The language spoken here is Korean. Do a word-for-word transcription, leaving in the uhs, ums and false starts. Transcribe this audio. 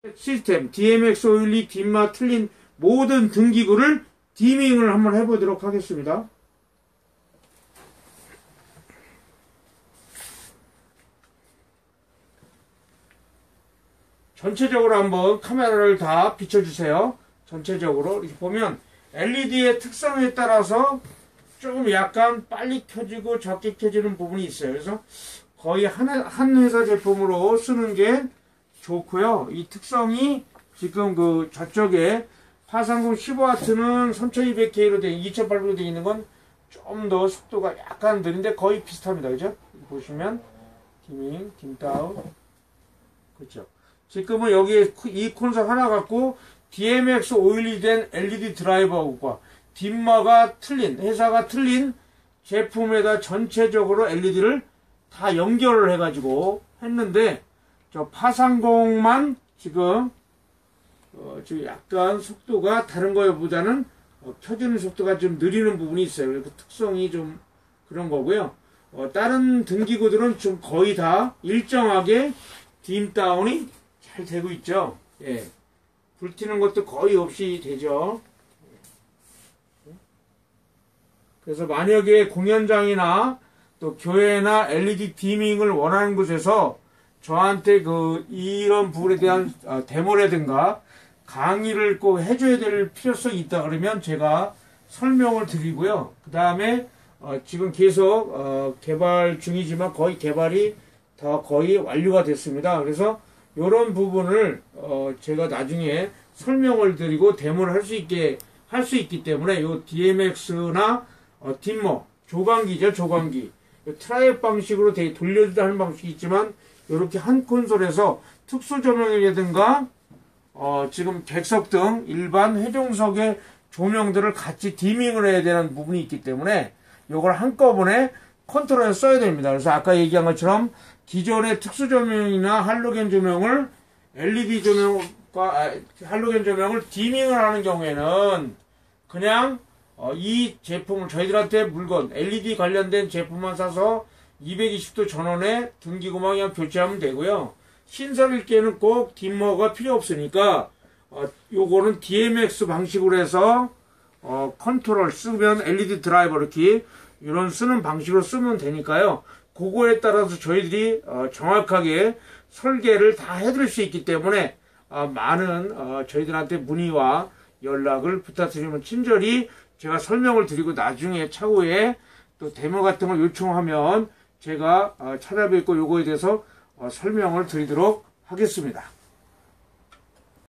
시스템, 디엠엑스 오일이, dim마, 틀린 모든 등기구를 디밍을 한번 해보도록 하겠습니다. 전체적으로 한번 카메라를 다 비춰주세요. 전체적으로 이렇게 보면 엘이디의 특성에 따라서 조금 약간 빨리 켜지고 적게 켜지는 부분이 있어요. 그래서 거의 한, 한 회사 제품으로 쓰는 게 좋고요. 이 특성이 지금 그 저쪽에 파상공 십오 와트는 삼천이백 케이로 되, 이천팔백으로 되어 있는 건 좀 더 속도가 약간 느린데 거의 비슷합니다. 그죠? 보시면 디밍, 딤다운, 그렇죠. 지금은 여기에 이 콘솔 하나 갖고 디엠엑스 오일이 된 엘이디 드라이버과 딤머가 틀린, 회사가 틀린 제품에다 전체적으로 엘이디를 다 연결을 해가지고 했는데, 저 파상공만 지금, 어, 지금 약간 속도가 다른 거보다는 어, 켜지는 속도가 좀 느리는 부분이 있어요. 그 특성이 좀 그런 거고요. 어, 다른 등기구들은 좀 거의 다 일정하게 딤다운이 잘 되고 있죠. 예. 불튀는 것도 거의 없이 되죠. 그래서 만약에 공연장이나 또 교회나 엘이디 디밍을 원하는 곳에서 저한테 그 이런 부분에 대한 데모라든가 강의를 꼭 해줘야 될 필요성이 있다 그러면 제가 설명을 드리고요. 그 다음에 어 지금 계속 어 개발 중이지만 거의 개발이 다 거의 완료가 됐습니다. 그래서 이런 부분을 어 제가 나중에 설명을 드리고 데모를 할 수 있게 할 수 있기 때문에 이 디엠엑스나 어 딤머 조광기죠. 조광기 트라이앱 방식으로 되게 돌려주다 하는 방식이 있지만 이렇게 한 콘솔에서 특수 조명이라든가 어 지금 객석 등 일반 회종석의 조명들을 같이 디밍을 해야 되는 부분이 있기 때문에 이걸 한꺼번에 컨트롤해서 써야 됩니다. 그래서 아까 얘기한 것처럼 기존의 특수 조명이나 할로겐 조명을 엘이디 조명과 아, 할로겐 조명을 디밍을 하는 경우에는 그냥 어, 이 제품을 저희들한테 물건 엘이디 관련된 제품만 사서 이백이십 도 전원에 등기구만 그냥 교체하면 되고요. 신설일 때는 꼭 딤머가 필요 없으니까 어, 요거는 디엠엑스 방식으로 해서 어, 컨트롤 쓰면 엘이디 드라이버 이렇게 이런 쓰는 방식으로 쓰면 되니까요. 그거에 따라서 저희들이 어, 정확하게 설계를 다 해드릴 수 있기 때문에 어, 많은 어, 저희들한테 문의와 연락을 부탁드리면 친절히 제가 설명을 드리고 나중에 차후에 또 데모 같은 걸 요청하면 제가 어, 찾아뵙고 요거에 대해서 어, 설명을 드리도록 하겠습니다.